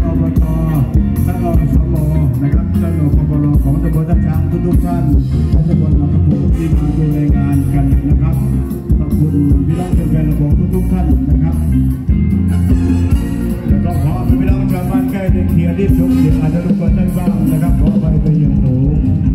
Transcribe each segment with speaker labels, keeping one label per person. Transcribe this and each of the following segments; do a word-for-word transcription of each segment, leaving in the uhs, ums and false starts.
Speaker 1: อบตท่านอสมนะครับท่านอปปรของตำบลท่าช้างทุกท่านและตำบลหนองกระปุกที่มาดูรายงานกันนะครับขอบคุณพี่น้องแฟนๆระบบทุกท่านนะครับแล้วก็ขอพี่น้องชาวบ้านใกล้เคียงที่สุขเสียงอาจจะรบกวนได้บ้างนะครับขอไปไปอย่างสูง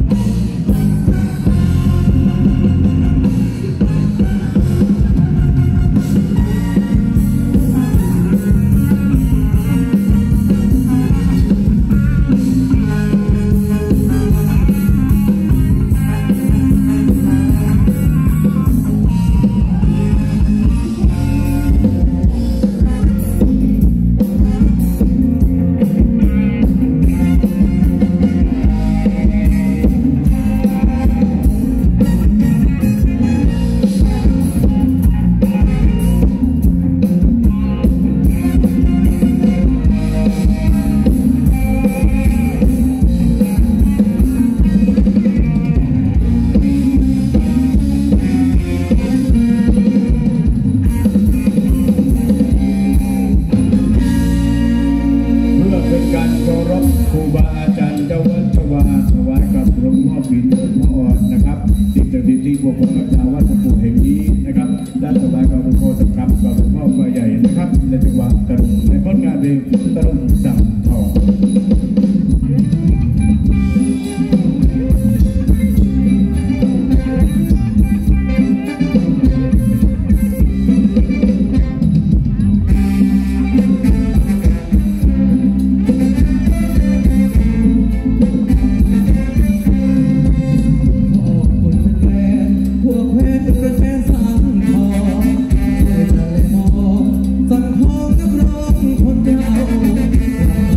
Speaker 1: ครูบาอาจารย์เจ้าวัดชวาถวายกับหลวงพ่อปิ่นพระอ่อนนะครับสิ่งศักดิ์สิทธิ์ที่พวกผมรักษาวัดหลวงปู่แห่งนี้นะครับด้านถวายกับหลวงพ่อตะครับกับหลวงพ่อฝ่ายใหญ่นะครับในจังหวัดตรังในผลงานเพลงตรังสังทอง
Speaker 2: สังทองนักร้องคนเดียว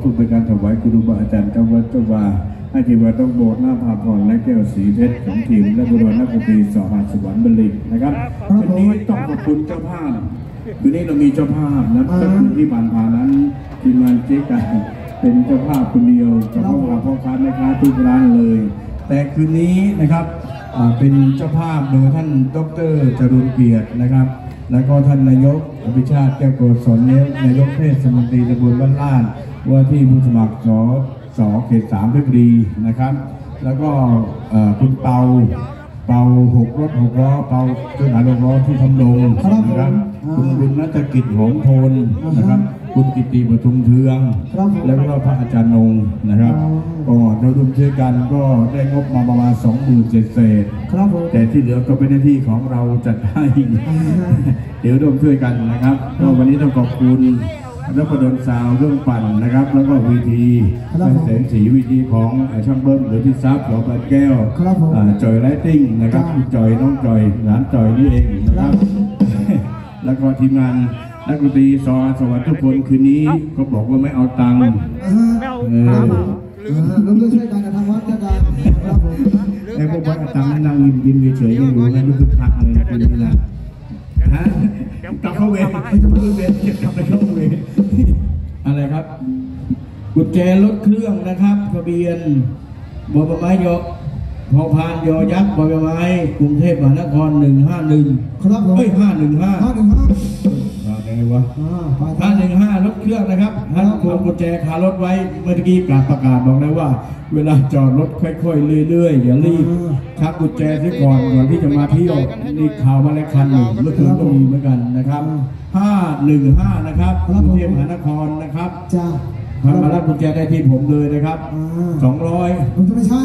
Speaker 1: พูดเป็นการถวายครูบาอาจารย์เจ้าวัดเจ้าวาให้ทีมงานต้องโบสถ์หน้าพาพรและแก้วสีเพชรของทีมและบุรณะกุฏิสหสวรรค์บริกนะครับวันนี้ต้องขอบคุณเจ้าภาพคืนนี้เรามีเจ้าภาพนะแต่คืนที่ผ่านมานั้นทีมงานเจ๊กันเป็นเจ้าภาพคนเดียวกับพ่อค้าพ่อค้าแม่ค้าทุกร้านเลยแต่คืนนี้นะครับเป็นเจ้าภาพโดยท่านดร.จรุนเกียรตินะครับแล้วก็ท่านนายกอภิชาติแก้วโกศลนายกเทศมนตรีตำบลบ้านล้านว่าที่ผู้สมัครสสเขตสามเพชรบุรีนะครับแล้วก็คุณเปาเปาหกรถหกล้อเปาเครื่องหาหกล้อที่ทำลงนะครับคุณบุญนัฐกิจหงพลนะครับคุณกิติปทุมเทืองแล้วก็พระอาจารย์นงนะครับก็เราดุมช่วยกันก็ได้งบมาประมาณสองหมื่นเศษเศษแต่ที่เหลือก็เป็นหน้าที่ของเราจัดให้เดี๋ยวร่วมช่วยกันนะครับก็วันนี้ต้องขอบคุณแล้วก็โดนซาวเรื่องปั่นนะครับแล้วก็วีทีแสงสีวีทีของช่างเบิ้มหรือพี่ซับหลวงปานแก้วจอยไลติ้งนะครับจอยน้องจอยหลานจอยนี่เองนะครับแล้วก็ทีมงานนักดนตรีสอสวัสดิ์ทุกคนคืนนี้ก็บอกว่าไม่เอาตังค์เออร่วมด้วยช่วยกันทางวัดการไอ้พวกวัดตังค์นั่งยิ้มยิ้มเฉยๆยังรู้ไงรู้สึกพักเลยคืนนี้นะฮะกลับเข้าเวรไม่จะมาเวรจะกลับไปเข้าเวรอะไรครับกุญแจรถเครื่องนะครับทะเบียนบอใบไม้ยอพอพานยอยักษ์บอใบไม้กรุงเทพมหานครหนึ่งห้าหนึ่งครับผมเฮ้ยห้าหนึ่งห้าห้าหนึ่งห้าอะไรวะห้าหนึ่งห้ารถเครื่องนะครับท่านพวงกุญแจคารถไว้เมื่อกี้กราบประกาศบอกแล้วว่าเวลาจอดรถค่อยๆเรื่อยๆอย่ารีบชักกุญแจซะก่อนก่อนที่จะมาเที่ยวนี่ข่าวมาแล้วคันหนึ่งเมื่อคืนก็มีเหมือนกันนะครับห้าหนึ่งห้านะครับกรุงเทพมหานครนะครับจ้าท่านมารับกุญแจได้ที่ผมเลยนะครับสองร้อยผมจะไม่ใช่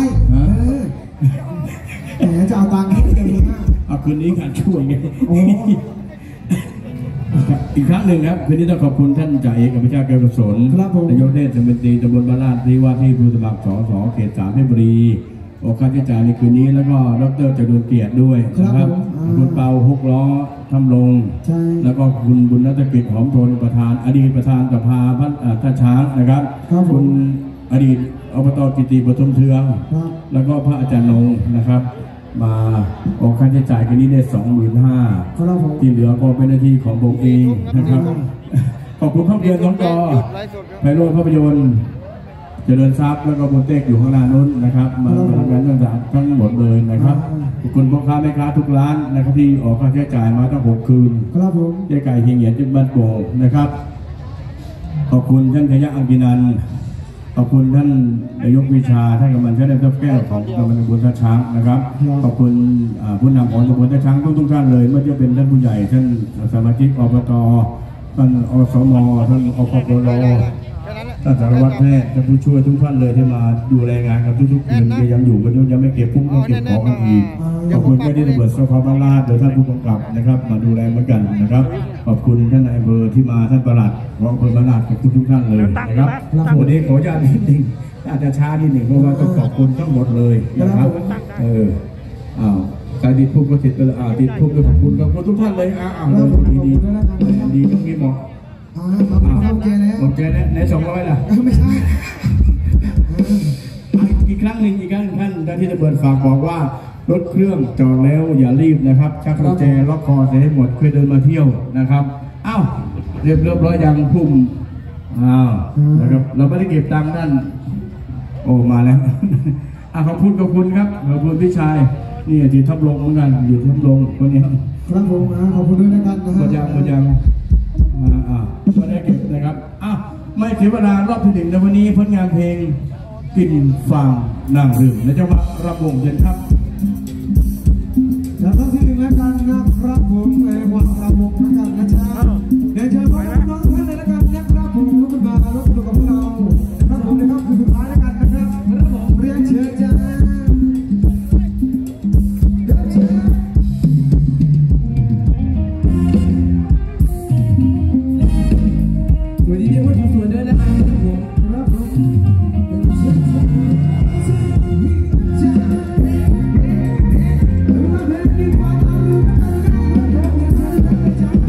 Speaker 1: เออจะเอาตังค์ให้เองนะเอาคืนนี้การช่วยไงอีกครั้งหนึ่งครับคืนนี้ต้องขอบคุณท่านจ่าเอกอภิชาติแก้วโกศลนายกเทศมนตรีตำบลบ้านลาดที่ว่าที่ผู้สมัครสสเขตสามเพชรบุรีออกค่าใช้จ่ายในคืนนี้แล้วก็ดร.จรุนเกียรติด้วยนะครับคุณเปาหกล้อทำลงแล้วก็คุณบุญนัฐกิจหอมทนประธานอดีตประธานสภาพัฒน์ท่าช้างนะครับคุณอดีตอบต.กิติปทุมเทืองแล้วก็พระอาจารย์นงนะครับมาออกค่าใช้จ่ายกันนี้ได้สองหมื่นห้าที่เหลือก็เป็นหน้าที่ของผมเองนะครับขอบคุณภาพยนตร์น้องจอไพโรจน์ภาพยนตร์เจริญทรัพย์แล้วก็บุญเต็กอยู่ข้างหน้านู้นนะครับมาทำงานเรื่องต่างทั้งหมดเลยนะครับขอบคุณพ่อค้าแม่ค้าทุกร้านนะครับที่ออกค่าใช้จ่ายมาตั้งหกคืนครับผมเจ๊ไก่เฮียงเหยียนจุดบ้านโป่งนะครับขอบคุณท่านชยะอังกินันขอบคุณท่านนายกวิชาท่านกำนันท่านนายกแก้วของกำนันตำบลท่าช้างนะครับขอบคุณผู้นำของตำบลท่าช้างทุกทุกท่านเลยไม่ว่าจะเป็นท่านผู้ใหญ่ท่านสมาชิกอบต.ท่านอสม.ท่านอปปร.ท่านสารวัตรแพทย์ท่านผู้ช่วยทุกท่านเลยที่มาดูแลงานกับทุกๆคืนยังอยู่กันยังไม่เก็บพุ่งต้องเก็บของกันอีกขอบคุณเจ้าหน้าที่ตำรวจสพบ้านลาดโดยท่านผู้กำกับนะครับมาดูแลเหมือนกันนะครับขอบคุณท่านนายอำเภอที่มาท่านปลัดรองอำเภอบ้านลาดกับทุกๆท่านเลยนะครับวันนี้ขออนุญาตนิดนึงอาจจะช้านิดหนึ่งเพราะว่าต้องขอบคุณทั้งหมดเลยนะครับเอออ้าวการติดพุ่งก็ติดไปอ่าติดพุ่งก็ขอบคุณขอบคุณทุกท่านเลยอ้าวเราดีดีดีตรงนี้หมดโอเคแล้วโอเคแล้วในสองร้อยล่ะไม่ใช่อีกครั้งหนึ่งอีกครั้งท่านท่านที่จะเปิดฝากบอกว่ารถเครื่องจอดแล้วอย่ารีบนะครับชักกุญแจล็อกคอเสร็จให้หมดค่อยเดินมาเที่ยวนะครับอ้าวเรียบเรียบร้อยยังพุ่มอ้าวนะครับเราไม่ได้เก็บตังค์นั่นโอ้มาแล้วอ่ะขอบคุณขอบคุณครับขอบคุณพี่ชายนี่ที่ทับลงเหมือนกันอยู่ทับลงคนนี้ครับผมขอบคุณด้วยนะครับหมดยังหมดยังอ่าไม่ได้เก็บนะครับอ้าวไม่เสียเวลารอบที่หนึ่งในวันนี้ผลงานเพลงกินฟังนั่งดื่มและจังหวะระบงเย็นครับแล้วรอบที่หนึ่งแล้วกันนะครับผมในวันระบงนะครับนะจ๊ะเดี๋ยวเชิญน้องๆท่านเลยแล้วกันนะครับผมลุกขึ้นมาลุกขึ้นกับพวกเราครับผมนะครับคือสุดท้ายแล้วกันนะครับระบงเรียนเชิญจ้าวันนี้เรียกว่าสวยๆด้วยนะครับผมครับผม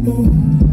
Speaker 1: ตุ้ม